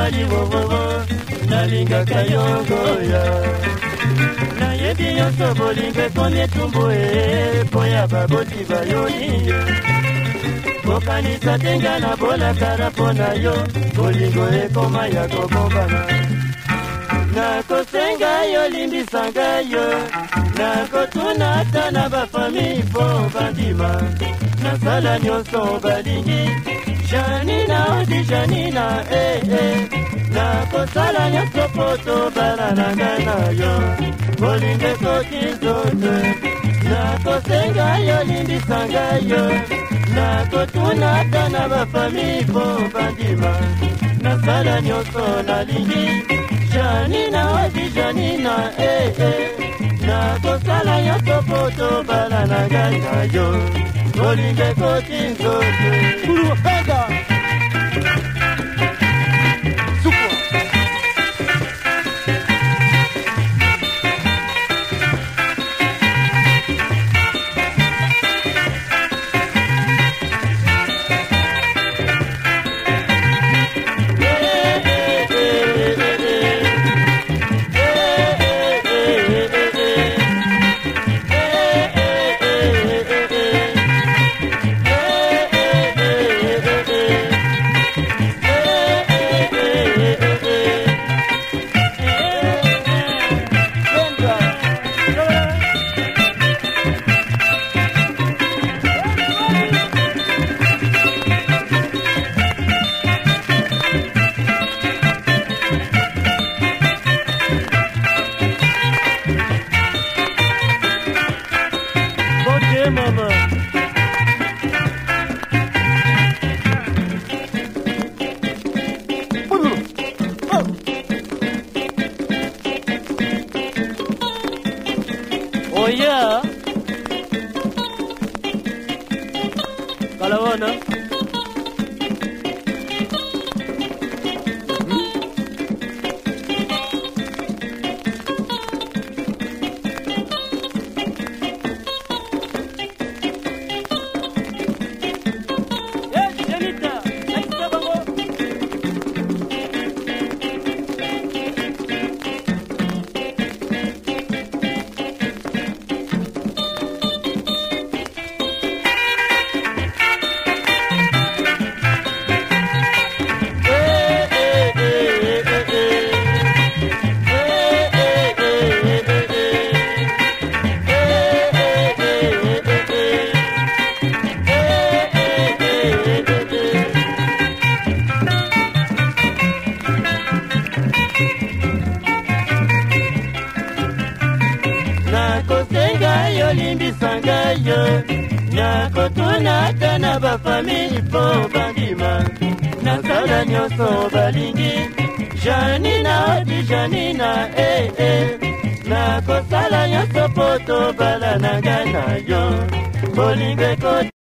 mobali wowowo nalingaka yongoya nayebi nyonso bolingo ekomi etumbu po ya baboti bayoni kokanisa te nga nabolakala mpo na yo bolingo ekoma ya kobombana nakosenga yo limbisa ngai yo nakotuna ata na bafami mpo bandima nasala nyonso balingi Janina odi Janina nakosala nyonso mpo tobala na ngai na yo bolingo ekoki nzoto nakosenga yo limbisa ngai yo nakotuna ata na bafami mpo bandima nasala nyonso nalingi Janina odi Janina nakosala nyonso mpo tobala na ngai na yo bolingo ekoki nzoto Mama. Oh yeah. Kalawana. Nakosenga yo limbisa ngai yo nakotuna ata na bafami mpo bandima nasala nyonso balingi Janina odi Janina nakosala nyonso mpo tobala na ngai na yo bolingo ekoti